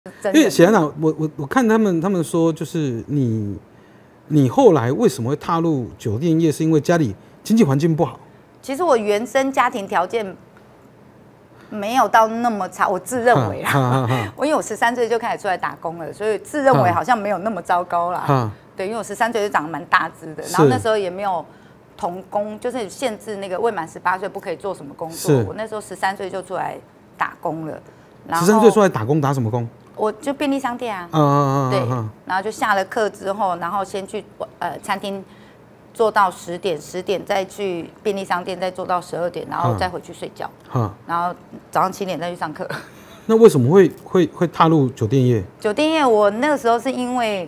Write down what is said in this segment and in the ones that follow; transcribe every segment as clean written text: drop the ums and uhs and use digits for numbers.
因为显然啊，我看他们说，就是你后来为什么会踏入酒店业，是因为家里经济环境不好？ 其实我原生家庭条件没有到那么差，我自认为啦。因为我13岁就开始出来打工了，所以自认为好像没有那么糟糕啦。对，因为我13岁就长得蛮大只的，然后那时候也没有童工，就是限制那个未满18岁不可以做什么工作。我那时候13岁就出来打工了。 13岁出来打工，打什么工？ 我就便利商店啊。对，然后就下了课之后，然后先去餐厅做到10点，10点再去便利商店，再做到12点，然后再回去睡觉。然后早上7点再去上课。 那为什么会踏入酒店业？ 酒店业我那个时候是因为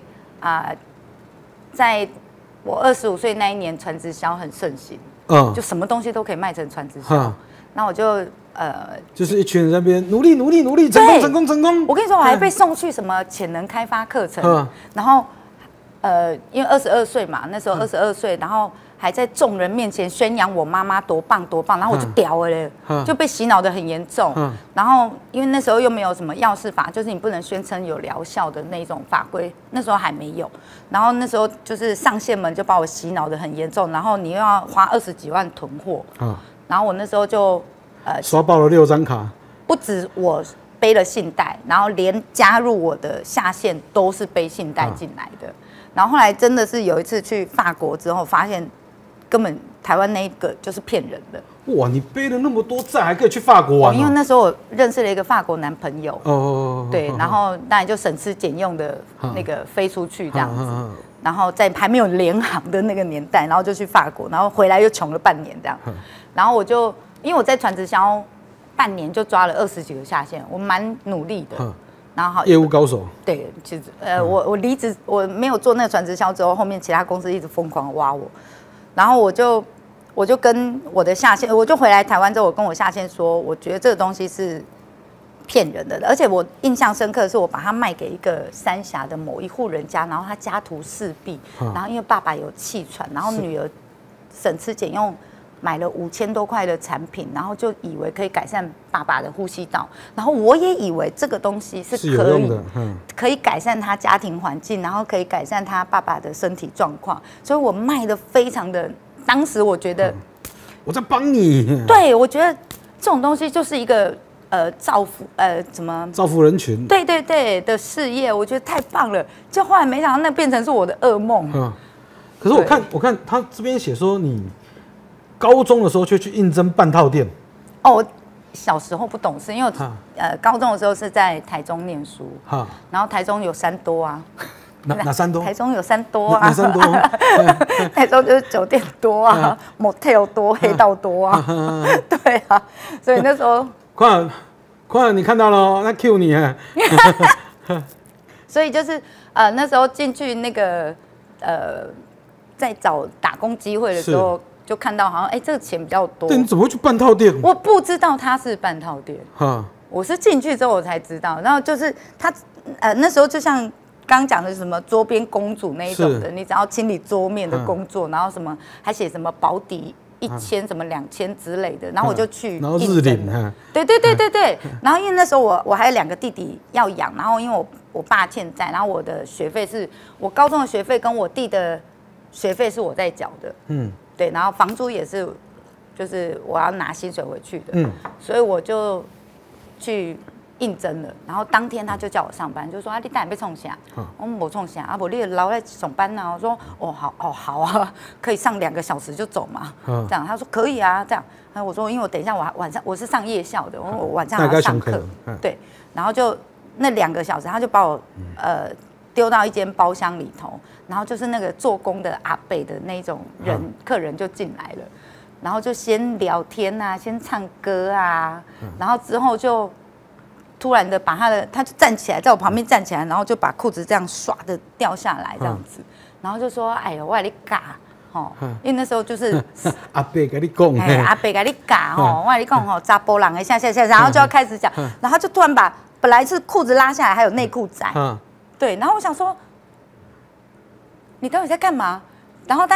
在我25岁那一年，传直销很盛行，就什么东西都可以卖成传直销。那我就就是一群人在那边努力，成功。 我跟你说，我还被送去什么潜能开发课程，然后因为22岁嘛，那时候22岁，然后还在众人面前宣扬我妈妈多棒，然后我就屌了嘞，就被洗脑得很严重。然后因为那时候又没有什么药事法，就是你不能宣称有疗效的那种法规，那时候还没有。然后那时候就是上线们就把我洗脑得很严重，然后你又要花20几万囤货，然后我那时候就刷爆了6张卡， 不止我背了信贷，然后连加入我的下线都是背信贷进来的。然后后来真的是有一次去法国之后，发现根本台湾那一个就是骗人的。 哇，你背了那么多债，还可以去法国玩？ 因为那时候我认识了一个法国男朋友。对，然后当然就省吃俭用的那个飞出去这样子。然后在还没有联航的那个年代，然后就去法国，然后回来又穷了半年这样。然后我就因为我在传直销半年就抓了20几个下线，我蛮努力的。然后业务高手。 对，其实我离职，我没有做那个传直销之后，后面其他公司一直疯狂挖我，然后我就跟我的下线，我就回来台湾之后，我跟我下线说，我觉得这个东西是骗人的，而且我印象深刻的是，我把它卖给一个三峡的某一户人家，然后他家徒四壁，然后因为爸爸有气喘，然后女儿省吃俭用买了5000多块的产品，然后就以为可以改善爸爸的呼吸道，然后我也以为这个东西是可以改善他家庭环境，然后可以改善他爸爸的身体状况，所以我卖的非常的，当时我觉得我在帮你， 对，我觉得这种东西就是一个造福造福人群， 对的事业，我觉得太棒了，就后来没想到那变成是我的噩梦。 可是我看他这边写说你高中的时候就去应征半套店。 我小时候不懂事，因为高中的时候是在台中念书，然后台中有3多啊。 哪3多？ 台中有3多啊。 哪3多？ 台中就是酒店多啊，motel 多，黑道多啊。对啊，所以那时候快点，你看到了，那 Q 你啊。 所以就是那时候进去那个在找打工机会的时候，就看到好像这个钱比较多。 对，你怎么会去半套店？ 我不知道他是半套店，我是进去之后我才知道。然后就是他那时候就像刚讲的什么桌边公主那一种的，你只要清理桌面的工作，然后什么还写什么保底1000什么2000之类的，然后我就去， 然后日领， 对。然后因为那时候我还有2个弟弟要养，然后因为我爸欠债，然后我的学费是我高中的学费跟我弟的学费是我在缴的，对，然后房租也是就是我要拿薪水回去的，所以我就去应征了，然后当天他就叫我上班，就说你带你被冲下，我没冲下啊，不你留在上班啊，我说好啊，可以上2个小时就走嘛，这样他说可以啊，这样，我说因为我等一下晚上我是上夜校的，我晚上还要上课，对，然后就那2个小时他就把我丢到一间包厢里头，然后就是那个做工的阿伯的那种人客人就进来了，然后就先聊天啊，先唱歌啊，然后之后就突然的把他就站起来，在我旁边站起来，然后就把裤子这样唰的掉下来这样子，然后就说：“哎呦，我跟你讲，因为那时候就是阿伯跟你讲， 阿伯跟你讲我跟你讲查甫人的下，然后就要开始讲，然后就突然把本来是裤子拉下来，还有内裤仔，对，然后我想说，你到底在干嘛？然后大概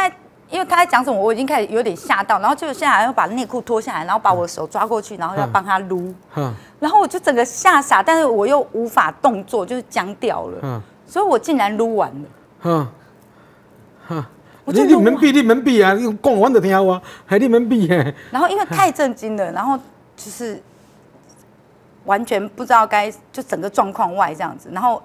因为他在讲什么，我已经开始有点吓到，然后就现在要把内裤脱下来，然后把我的手抓过去，然后要帮他撸，然后我就整个吓傻，但是我又无法动作，就是僵掉了，所以我竟然撸完了。 你门闭，你门闭啊！你讲完就听我，还你门闭嘿。 然后因为太震惊了，然后就是完全不知道就整个状况外这样子，然后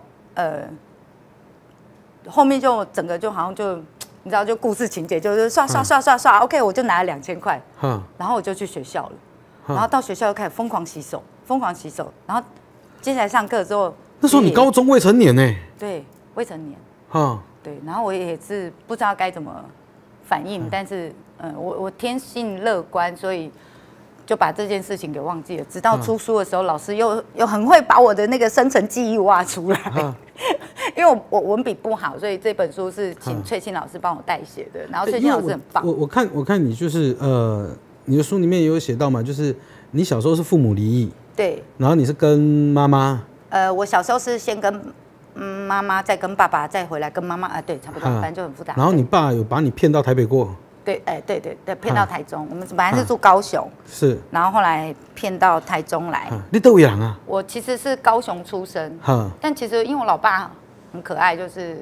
后面就整个就好像就你知道就故事情节就是刷，OK 我就拿了2000块，然后我就去学校了，然后到学校就开始疯狂洗手，然后接下来上课之后， 那时候你高中未成年呢？ 对，未成年，对，然后我也是不知道该怎么反应，但是我天性乐观，所以就把这件事情给忘记了。直到出书的时候，老师又很会把我的那个深层记忆挖出来。因为我文笔不好，所以这本书是请翠青老师帮我代写的。然后翠青老师很棒。 我看你就是你的书里面也有写到嘛，就是你小时候是父母离异， 对， 然后你是跟妈妈。 我小时候是先跟妈妈，再跟爸爸，再回来跟妈妈，对，差不多，反正就很复杂。 然后你爸有把你骗到台北过？ 对，对，骗到台中。我们本来是住高雄， 是， 然后后来骗到台中来。 你都有人啊？ 我其实是高雄出生，但其实因为我老爸很可爱，就是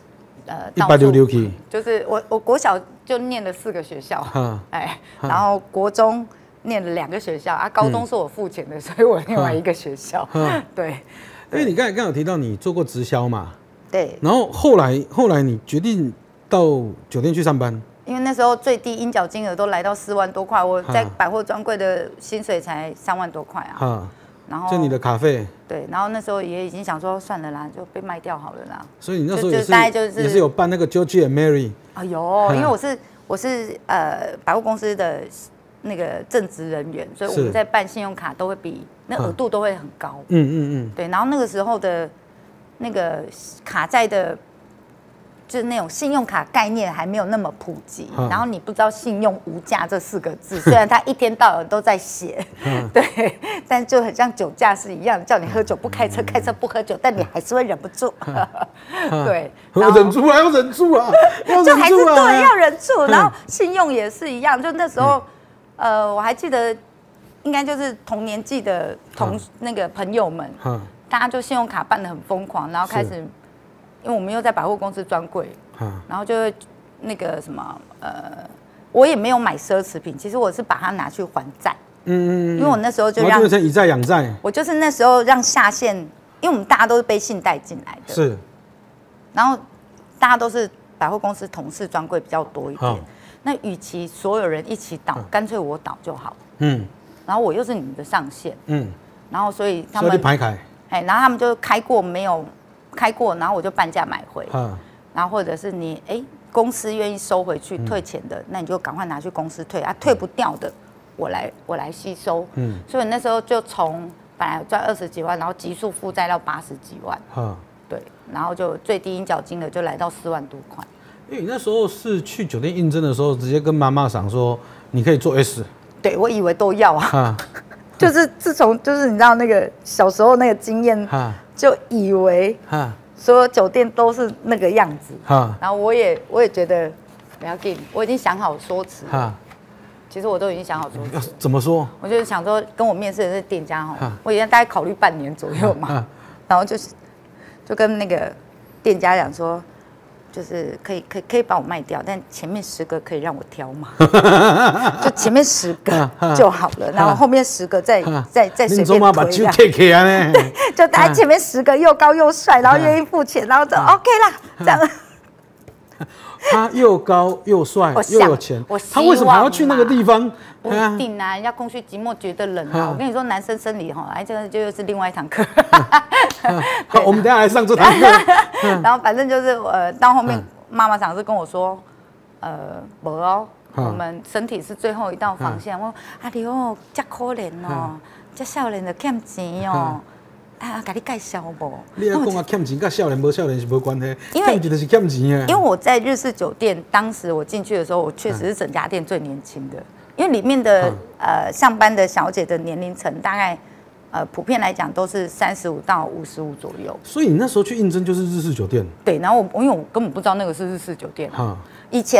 160去， 就是我国小就念了4个学校，然后国中念了2个学校啊，高中是我付钱的，所以我另外1个学校，对。 因为你刚才有提到你做过直销嘛， 对。 然后后来你决定到酒店去上班， 因为那时候最低应缴金额都来到4万多块，我在百货专柜的薪水才3万多块啊。然后就你的卡费， 对，然后那时候也已经想说算了啦，就被卖掉好了啦。 所以你那时候也是有办那个 George and Mary。 哎呦，因为我是百货公司的那个正职人员，所以我们在办信用卡都会比那额度都会很高。对，然后那个时候的那个卡债的。就是那种信用卡概念还没有那么普及，然后你不知道信用无价这4个字，虽然他一天到晚都在写，对，但就很像酒驾是一样，叫你喝酒不开车，开车不喝酒，但你还是会忍不住，对， 忍住啊，要忍住啊， 就还是对，要忍住。然后信用也是一样，就那时候，我还记得，应该就是同年纪的那个朋友们，大家就信用卡办得很疯狂，然后开始。因为我们又在百货公司专柜，然后就会那个什么我也没有买奢侈品，其实我是把它拿去还债。因为我那时候就变成以债养债。 我就是那时候让下线，因为我们大家都是背信贷进来的， 是。 然后大家都是百货公司同事专柜比较多一点，那与其所有人一起倒，干脆我倒就好。然后我又是你们的上线，然后所以他们排开， 然后他们就开过没有？开过，然后我就半价买回，然后或者是你公司愿意收回去退钱的，那你就赶快拿去公司退啊，退不掉的我来吸收。所以那时候就从本来赚20几万，然后急速负债到80几万，对，然后就最低应缴金额就来到4万多块。 因为你那时候是去酒店应征的时候，直接跟妈妈讲说你可以做 S， 对我以为都要啊，就是自从就是你知道那个小时候那个经验。就以为所有酒店都是那个样子，然后我也觉得不要紧，我已经想好说辞。其实我都已经想好说辞。 怎么说？ 我就是想说，跟我面试的是店家我已经大概考虑半年左右嘛，然后就跟那个店家讲说，就是可以把我卖掉，但前面10个可以让我挑嘛，就前面10个就好了，然后后面10个再随便推啦。对，就大概前面10个又高又帅，然后愿意付钱，然后就 OK 啦，这样。 他又高又帅又有钱，他为什么还要去那个地方？ 不一定啊，人家空虚寂寞觉得冷啊。我跟你说，男生生理这个就又是另外一堂课。 好，我们等一下来上这堂课。 然后反正就是到后面妈妈常是跟我说，没哦，我们身体是最后一道防线。我阿弟哦，这可怜哦，这少年就欠钱哦。给你介绍不？ 你要讲欠钱，跟少年无少年是无关系，欠钱就是欠钱啊。 因为我在日式酒店，当时我进去的时候，我确实是整家店最年轻的，因为里面的上班的小姐的年龄层大概普遍来讲都是35到55左右。 所以你那时候去应征就是日式酒店？ 对，然后因为我根本不知道那个是日式酒店以前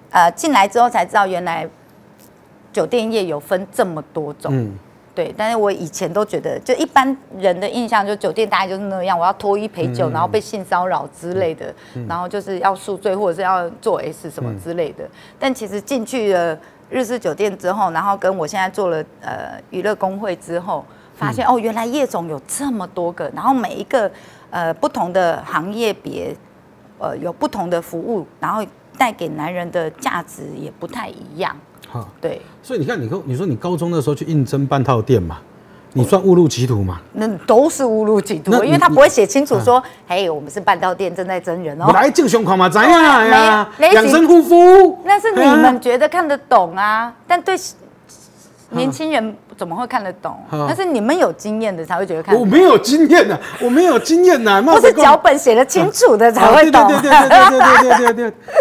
进来之后才知道，原来酒店业有分这么多种。对，但是我以前都觉得，就一般人的印象，就酒店大概就是那样，我要脱衣陪酒，然后被性骚扰之类的，然后就是要宿醉或者是要做 S 什么之类的。但其实进去了日式酒店之后，然后跟我现在做了娱乐工会之后，发现原来业种有这么多个，然后每一个不同的行业别，有不同的服务，然后带给男人的价值也不太一样。对， 所以你看，你说你高中的时候去应征半套店嘛，你算误入歧途嘛？ 那都是误入歧途，因为他不会写清楚说，嘿，我们是半套店正在征人哦。 来正胸款嘛，怎样呀？ 没养生护肤， 那是你们觉得看得懂啊，但对年轻人怎么会看得懂？那是你们有经验的才会觉得看得懂。 我没有经验的，我没有经验的， 不是脚本写得清楚的才会懂。 对。